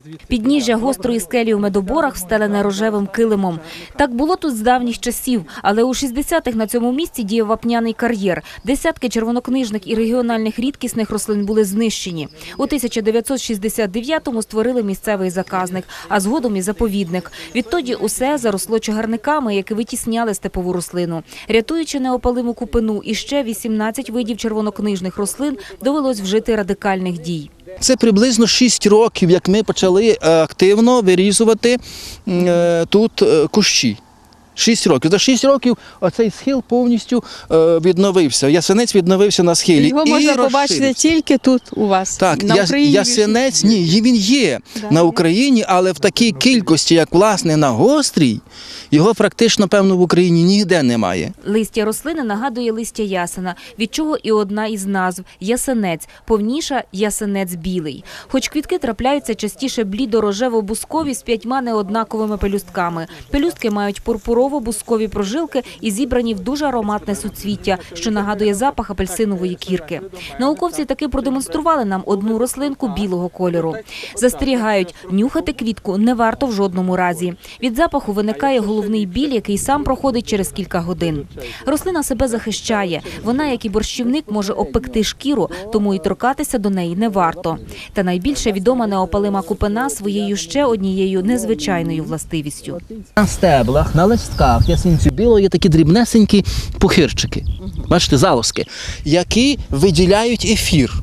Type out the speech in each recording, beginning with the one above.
Підніжжя гострої скелі у Медоборах встелене рожевим килимом. Так було тут з давніх часів, але у 60-х на цьому місці діяв вапняний кар'єр. Десятки червонокнижних і регіональних рідкісних рослин були знищені. У 1969-му створили місцевий заказник, а згодом і заповідник. Відтоді усе заросло чагарниками, які витісняли степову рослину. Рятуючи неопалиму купину і ще 18 видів червонокнижних рослин, довелось вжити радикальних дій. Це приблизно 6 років, як ми почали активно вирізувати тут кущі. 6 років. За 6 років оцей схил повністю відновився. Ясенець відновився на схилі. Його можна побачити тільки тут у вас, так, на Україні. Ясенець, ні, він є на Україні, але в такій кількості, як власне на Гострій, його практично, певно, в Україні ніде немає. Листя рослини нагадує листя ясена, від чого і одна із назв – ясенець, повніша – ясенець білий. Хоч квітки трапляються частіше блідо-рожево-бускові з 5 неоднаковими пелюстками. Пелюстки мають пурпурово-бускові прожилки і зібрані в дуже ароматне суцвіття, що нагадує запах апельсинової кірки. Науковці таки продемонстрували нам одну рослинку білого кольору. Застерігають, нюхати квітку не варто в жодному разі. Від запаху виникає головний біль, який сам проходить через кілька годин. Рослина себе захищає. Вона, як і борщівник, може обпекти шкіру, тому і торкатися до неї не варто. Та найбільше відома неопалима купина своєю ще однією незвичайною властивістю. На стеблах, на листках ясенцю білого є такі дрібнесенькі пухирчики, бачите, залозки, які виділяють ефір.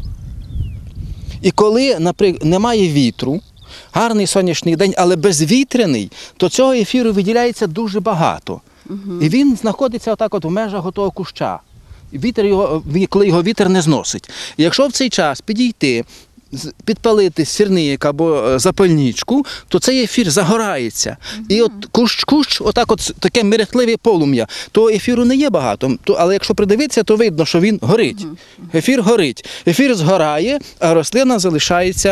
І коли, наприклад, немає вітру, гарний сонячний день, але безвітряний, то цього ефіру виділяється дуже багато. І він знаходиться отак от в межах того куща. Вітер його, коли його вітер не зносить. І якщо в цей час підійти, підпалити сірник або запальничку, то цей ефір загорається. І от кущ, отак от таке мерехтливе полум'я, того ефіру не є багато, але якщо придивитися, то видно, що він горить. Ефір горить. Ефір згорає, а рослина залишається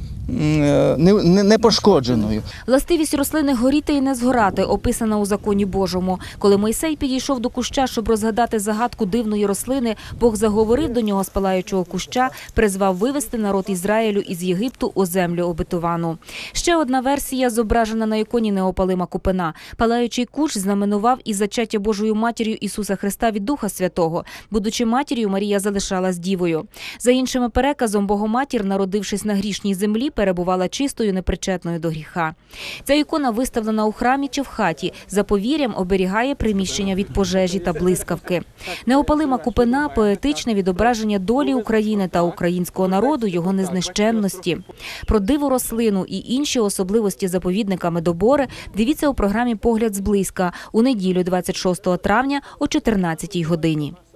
непошкодженою. Властивість рослини горіти і не згорати описана у законі Божому. Коли Мойсей підійшов до куща, щоб розгадати загадку дивної рослини, Бог заговорив до нього з палаючого куща, призвав вивести народ Ізраїлю із Єгипту у землю обетовану. Ще одна версія зображена на іконі неопалима купина. Палаючий кущ знаменував і зачаття Божою матір'ю Ісуса Христа від Духа Святого. Будучи матір'ю, Марія залишалась дівою. За іншими переказом, Богоматір, народившись на грішній землі, перебувала чистою, непричетною до гріха. Ця ікона виставлена у храмі чи в хаті, за повір'ям оберігає приміщення від пожежі та блискавки. Неопалима купина – поетичне відображення долі України та українського народу, його незнищенності. Про диву рослину і інші особливості заповідника Медобори дивіться у програмі «Погляд зблизька» у неділю 26 травня о 14-й годині.